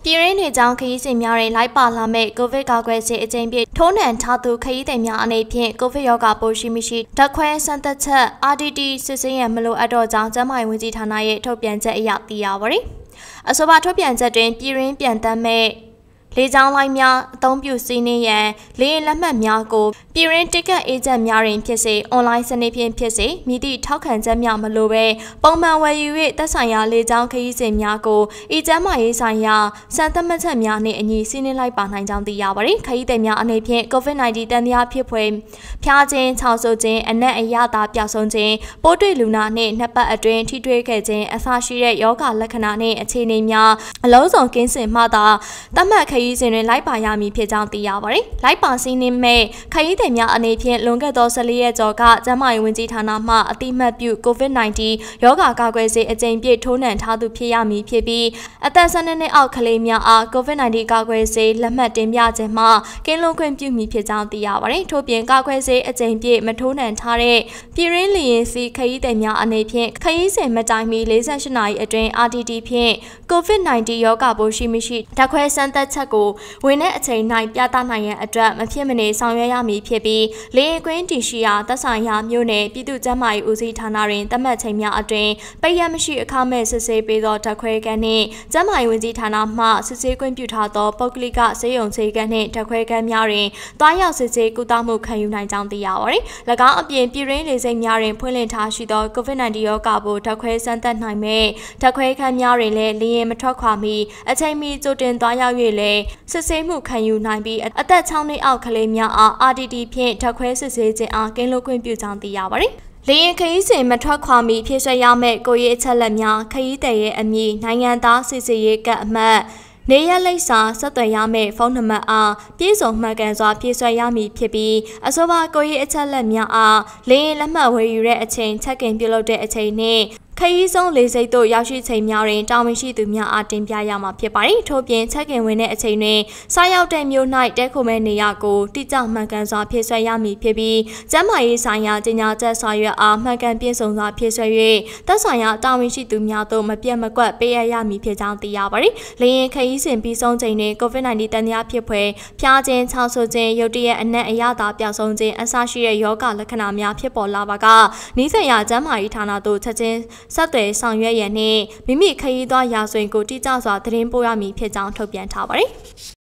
ပြည်ရင်းနေကြောင်းခရီးစဉ်များတွင်လိုက်ပါလာမဲ့ကိုဗစ်ကာကွယ်ဆေးအကြိမ်ပြည့်ထိုးနှံထားသူခရီးသည်များအနေဖြင့်ကိုဗစ်ရောဂါပိုးရှိမရှိဓာတ်ခွဲစမ်းသပ်ချက် RDT စစ်ဆေးရန်မလိုအပ်တော့ကြောင်းကျန်းမာရေးဝန်ကြီးဌာနရဲ့ထုတ်ပြန်ချက်အရသိရပါသည်။အဆိုပါထုတ်ပြန်ချက်တွင်ပြည်ရင်းပြန်တမ်းမဲ့လေကြောင်းလိုင်းများအသုံးပြုစီးနှင်းရန်လေယာဉ်လက်မှတ်များကိုပြည်ရင်းတစ်ကတ်အေဂျင့်များတွင်ဖြစ်စေအွန်လိုင်းစနစ်ဖြင့်ဖြစ်စေမြည်သည့်ထောက်ခံချက်များမလိုဘဲပုံမှန်ဝယ်ယူ၍သက်ဆိုင်ရာလေကြောင်းခရီးစဉ်များကိုဤကျန်းမာရေးဆိုင်ရာစံသတ်မှတ်ချက်များနှင့်အညီစီးနှင်းလိုက်ပါနိုင်ကြောင်းသိရပါသည်ခရီးသည်များအနေဖြင့် COVID-19 တန်တရားဖြစ်ဖွယ်ဖျားခြင်း၊ချောင်းဆိုးခြင်းအနက်အရသာပျောက်ဆုံးခြင်းပိုးတွေ့လူနာနှင့်နှစ်ပတ်အတွင်းထိတွေ့ခဲ့ခြင်းအစရှိတဲ့ယောဂလက္ခဏာနှင့်အခြေအနေများအလုံးစုံကင်းစင်မှသာသတ်မှတ်ခရီးစဉ်တွင်လိုက်ပါရမည်ဖြစ်ကြောင်းသိရပါသည်။လိုက်ပါစီးနှင်းမဲ့ခရီးသည်များအနေဖြင့်လွန်ခဲ့သော14ရက်ကျော်ကကျန်းမာရေးဝန်ကြီးဌာနမှအတိမတ်ပြု COVID-19 ရောဂါကာကွယ်ဆေးအကြိမ်ပြည့်ထိုးနှံထားသူဖြစ်ရမည်ဖြစ်ပြီးအသက်12နှစ်အောက်ကလေးများအား COVID-19 ကာကွယ်ဆေးလက်မှတ်တင်ပြခြင်းမှကင်းလွန်ခွင့်ပြုမည်ဖြစ်ကြောင်းသိရပါသည်။ထို့ပြင်ကာကွယ်ဆေးအကြိမ်ပြည့်မထိုးနှံထားတဲ့ပြည်ရင်းလေယာဉ်စီးခရီးသည်များအနေဖြင့်ခရီးစဉ်မတိုင်မီ48နာရီအတွင်း RDT ဖြင့် COVID-19 ရောဂါပိုးရှိမရှိဓာတ်ခွဲစမ်းသပ်ချက်ကိုဝင်တဲ့အချိန်၌ပြသနိုင်ရန်အတွက်မဖြစ်မနေဆောင်ရွက်ရမည်ဖြစ်ပြီးလေယာဉ်ကွင်းတည်ရှိရာသက်ဆိုင်ရာမြို့နယ်ပြည်သူ့ကျန်းမာရေးဦးစီးဌာနတွင်သတ်မှတ်ချိန်များအတွင်းပိတ်ရမရှိအခမဲ့စစ်ဆေးပေးသောဓာတ်ခွဲခန်းနှင့်ကျန်းမာရေးဝန်ကြီးဌာနမှစစ်ဆေးခွင့်ပြုထားသောပုဂ္ဂလိကဆေးရုံဆေးခန်းနှင့်ဓာတ်ခွဲခန်းများတွင်တွားရောက်စစ်ဆေးကုသမှုခံယူနိုင်ကြောင်းသိရပါသည်။၎င်းအပြင်ပြည်ရင်းလေဆိပ်များတွင်ဖွင့်လှစ်ထားရှိသော COVID-19 ရောဂါပိုးဓာတ်ခွဲစမ်းသပ်နိုင်မဲ့ဓာတ်ခွဲခန်းများတွင်လည်းလေယာဉ်မထွက်ခွာမီအချိန်မီကြိုတင်တွားရောက်၍လည်းစစ်ဆေးမှုခံယူနိုင်ပြီးအသက်6နှစ်အောက်ကလေးများအား RDT ဖြင့်ဓာတ်ခွဲစစ်ဆေးခြင်းအားကင်းလွတ်ခွင့်ပြုကြောင်းသိရပါသည်။လေယာဉ်ခရီးစဉ်မထွက်ခွာမီဖြည့်စွက်ရမယ့်ကိုယ်ရေးအချက်အလက်များခရီးသည်ရဲ့အမည်နိုင်ငံသားစစ်ဆေးရေးကတ်အမှတ်နေရလိပ်စာဆက်သွယ်ရမယ့်ဖုန်းနံပါတ်အားပြည့်စုံမှန်ကန်စွာဖြည့်စွက်ရမည်ဖြစ်ပြီးအဆိုပါကိုယ်ရေးအချက်အလက်များအားလေယာဉ်လက်မှတ်ဝယ်ယူတဲ့အချိန်ချက်ကင်ပြုလုပ်တဲ့အချိန်နှင့်ခရီးဆုံးလေဆိပ်သို့ရောက်ရှိချိန်များတွင်တာဝန်ရှိသူများအားတင်ပြရမှာဖြစ်ပါတယ်။ထို့ပြင်ချက်ကင်ဝင်တဲ့အချိန်တွင်စားရောက်တဲ့မြို့၌တဲခိုမဲ့နေရာကိုတိကျမှန်ကန်စွာဖြည့်ဆွဲရမည်ဖြစ်ပြီးကျန်းမာရေးဆိုင်ရာကြေညာချက်စာရွက်အားမှန်ကန်ပြည့်စုံစွာဖြည့်ဆွဲ၍သက်ဆိုင်ရာတာဝန်ရှိသူများသို့မပြတ်မကွက်ပေးအပ်ရမည်ဖြစ်ကြောင်းသိရပါတယ်။လေယာဉ်ခရီးစဉ်ပြီးဆုံးချိန်တွင် COVID-19 တန်တရားဖြစ်ဖွယ်ဖျားခြင်း၊ချောင်းဆိုးခြင်း၊ရုတ်တရက်အနက်အရသာပျောက်ဆုံးခြင်းအစရှိတဲ့ယောဂလက္ခဏာများဖြစ်ပေါ်လာပါကနီးစပ်ရာကျန်းမာရေးဌာနသို့ချက်ချင်းဆက်သွယ်ဆောင်ရွက်ရန်နှင့်မိမိခရီးသွားရာဇဝင်ကိုတိကျစွာသတင်းပို့ရမည်ဖြစ်ကြောင်းထုတ်ပြန်ထားပါတယ်။